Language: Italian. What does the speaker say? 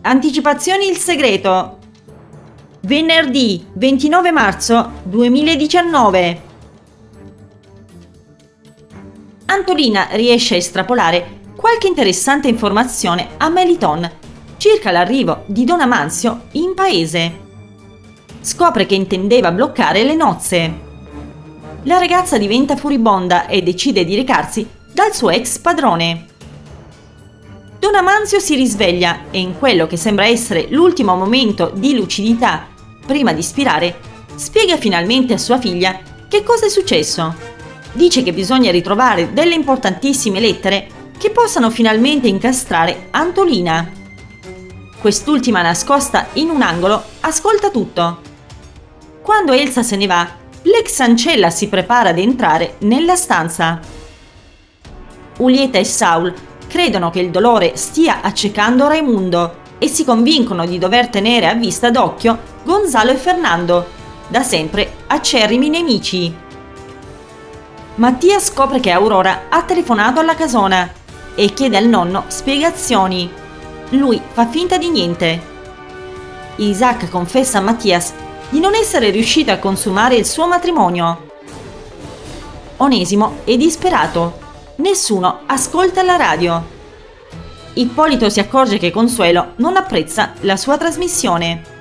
Anticipazioni il segreto. Venerdì 29 marzo 2019. Antolina riesce a estrapolare qualche interessante informazione a Meliton circa l'arrivo di Don Amanzio in paese. Scopre che intendeva bloccare le nozze. La ragazza diventa furibonda e decide di recarsi dal suo ex padrone. Don Amanzio si risveglia e in quello che sembra essere l'ultimo momento di lucidità prima di spirare, spiega finalmente a sua figlia che cosa è successo. Dice che bisogna ritrovare delle importantissime lettere che possano finalmente incastrare Antolina. Quest'ultima, nascosta in un angolo, ascolta tutto. Quando Elsa se ne va, l'ex ancella si prepara ad entrare nella stanza. Ulieta e Saul credono che il dolore stia accecando Raimundo e si convincono di dover tenere a vista d'occhio Gonzalo e Fernando, da sempre acerrimi nemici. Mattia scopre che Aurora ha telefonato alla casona e chiede al nonno spiegazioni. Lui fa finta di niente. Isaac confessa a Mattias di non essere riuscito a consumare il suo matrimonio. Onesimo è disperato. Nessuno ascolta la radio. Ippolito si accorge che Consuelo non apprezza la sua trasmissione.